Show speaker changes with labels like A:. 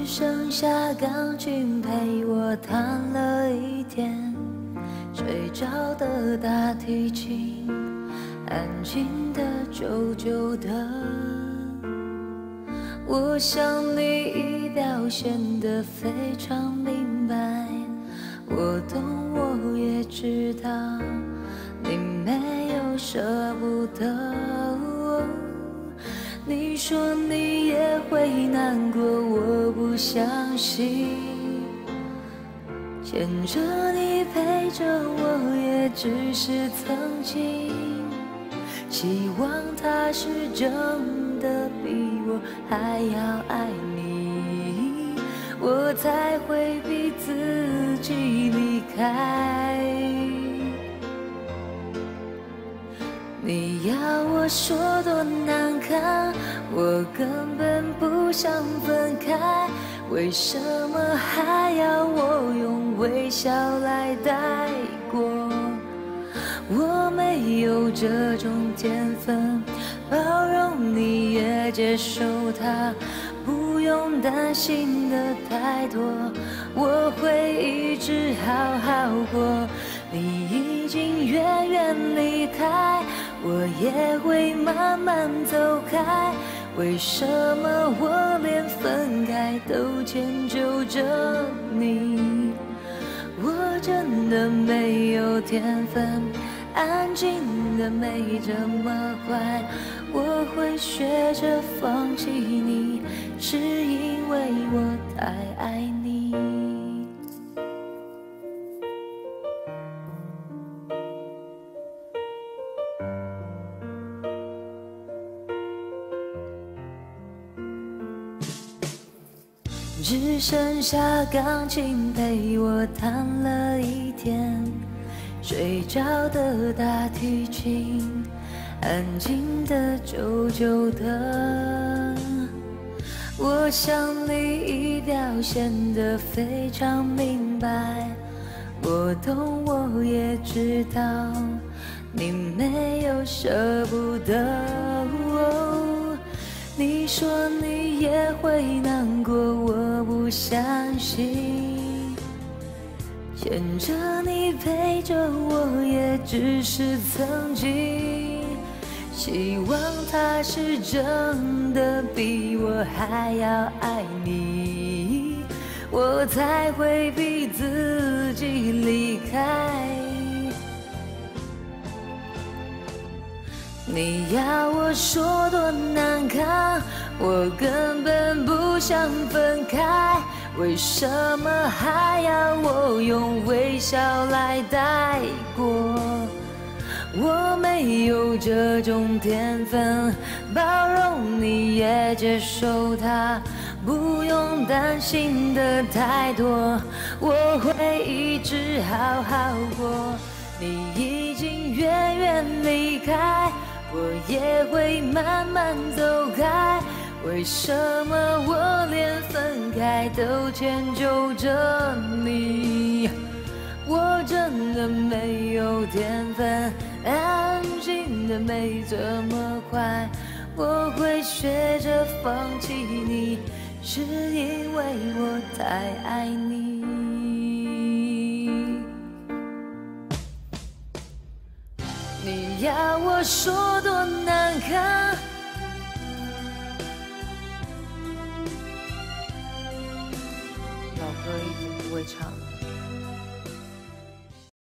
A: 剩下钢琴陪我弹了一天，睡着的大提琴，安静的久久的。我想你已表现得非常明白，我懂，我也知道，你没有舍不得。你说你也会难过，我不相信。牵着你陪着我，也只是曾经。希望他是真的比我还要爱你，我才会逼自己离开。你要我说多难堪，我根本不想分开，为什么还要我用微笑来带过？我没有这种天分，包容你也接受它，不用担心的太多，我会一直好好过。你已经远远离开，我也会慢慢走开，为什么我连分开都迁就着你？我真的没有天分，安静的没这么快，我会学着放弃你，是因为我太爱你。只剩下钢琴陪我弹了一天，睡着的大提琴，安静的久久的。我想你已表现得非常明白，我懂，我也知道，你没有舍不得。你说你也会难过，我不相信。牵着你陪着我，也只是曾经。希望他是真的比我还要爱你，我才会逼自己离开。你要我说多难堪，我根本不想分开，为什么还要我用微笑来带过？我没有这种天分，包容你也接受它，不用担心的太多，我会一直好好过。你已经远远离开，我也会慢慢走开，为什么我连分开都迁就着你？我真的没有天分，安静的没这么快，我会学着放弃你，是因为我太爱你。你要我说多难堪，
B: 老歌一直不会唱。